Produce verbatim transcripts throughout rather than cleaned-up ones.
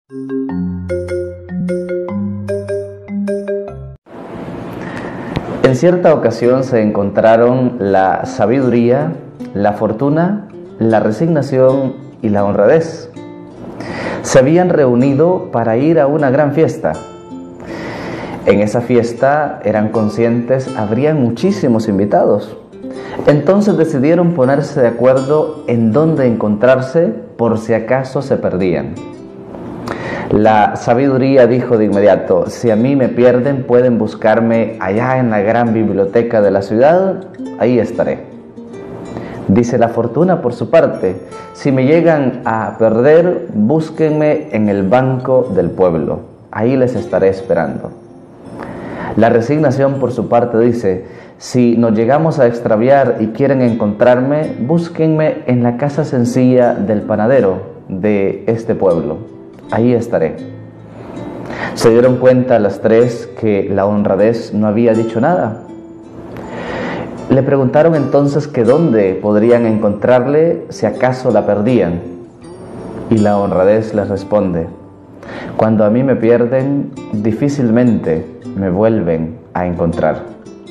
En cierta ocasión se encontraron la sabiduría, la fortuna, la resignación y la honradez. Se habían reunido para ir a una gran fiesta. En esa fiesta, eran conscientes, habrían muchísimos invitados. Entonces decidieron ponerse de acuerdo en dónde encontrarse por si acaso se perdían. La sabiduría dijo de inmediato: si a mí me pierden, pueden buscarme allá en la gran biblioteca de la ciudad, ahí estaré. Dice la fortuna por su parte: si me llegan a perder, búsquenme en el banco del pueblo, ahí les estaré esperando. La resignación por su parte dice: si nos llegamos a extraviar y quieren encontrarme, búsquenme en la casa sencilla del panadero de este pueblo, ahí estaré. Se dieron cuenta las tres que la honradez no había dicho nada. Le preguntaron entonces que dónde podrían encontrarle si acaso la perdían. Y la honradez les responde: cuando a mí me pierden, difícilmente me vuelven a encontrar.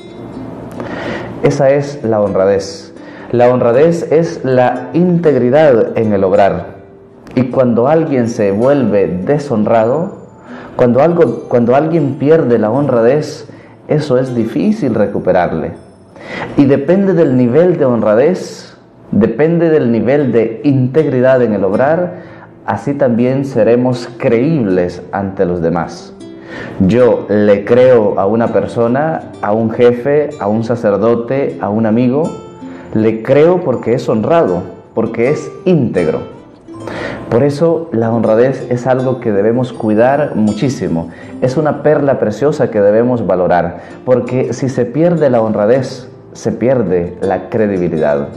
Esa es la honradez. La honradez es la integridad en el obrar. Y cuando alguien se vuelve deshonrado, cuando, algo, cuando alguien pierde la honradez, eso es difícil recuperarle. Y depende del nivel de honradez, depende del nivel de integridad en el obrar, así también seremos creíbles ante los demás. Yo le creo a una persona, a un jefe, a un sacerdote, a un amigo, le creo porque es honrado, porque es íntegro. Por eso la honradez es algo que debemos cuidar muchísimo. Es una perla preciosa que debemos valorar, porque si se pierde la honradez, se pierde la credibilidad.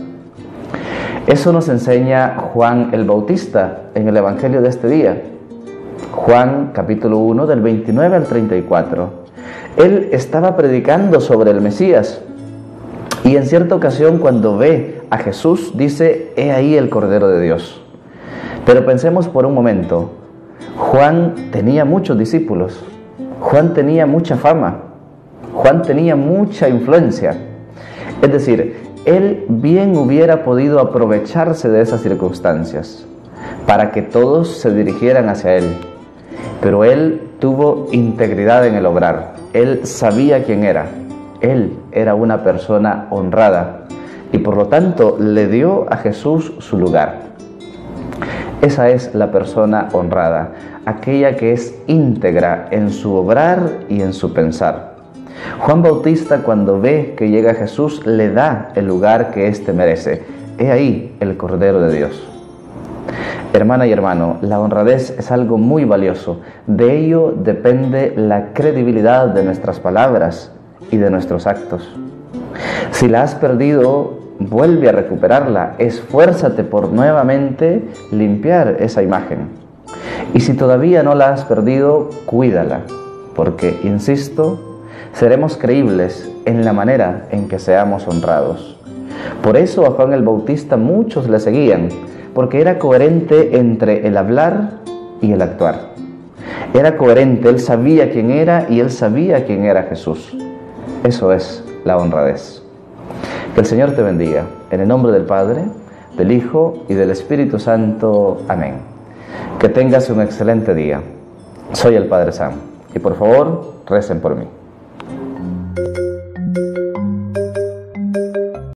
Eso nos enseña Juan el Bautista en el Evangelio de este día. Juan capítulo uno del veintinueve al treinta y cuatro. Él estaba predicando sobre el Mesías y en cierta ocasión, cuando ve a Jesús, dice: he ahí el Cordero de Dios. Pero pensemos por un momento, Juan tenía muchos discípulos, Juan tenía mucha fama, Juan tenía mucha influencia. Es decir, él bien hubiera podido aprovecharse de esas circunstancias para que todos se dirigieran hacia él. Pero él tuvo integridad en el obrar, él sabía quién era, él era una persona honrada y por lo tanto le dio a Jesús su lugar. Esa es la persona honrada, aquella que es íntegra en su obrar y en su pensar. Juan Bautista, cuando ve que llega Jesús, le da el lugar que éste merece. He ahí el Cordero de Dios. Hermana y hermano, la honradez es algo muy valioso. De ello depende la credibilidad de nuestras palabras y de nuestros actos. Si la has perdido, vuelve a recuperarla, esfuérzate por nuevamente limpiar esa imagen. Y si todavía no la has perdido, cuídala, porque, insisto, seremos creíbles en la manera en que seamos honrados. Por eso a Juan el Bautista muchos le seguían, porque era coherente entre el hablar y el actuar. Era coherente, él sabía quién era y él sabía quién era Jesús. Eso es la honradez. Que el Señor te bendiga, en el nombre del Padre, del Hijo y del Espíritu Santo. Amén. Que tengas un excelente día. Soy el Padre Sam, y por favor, recen por mí.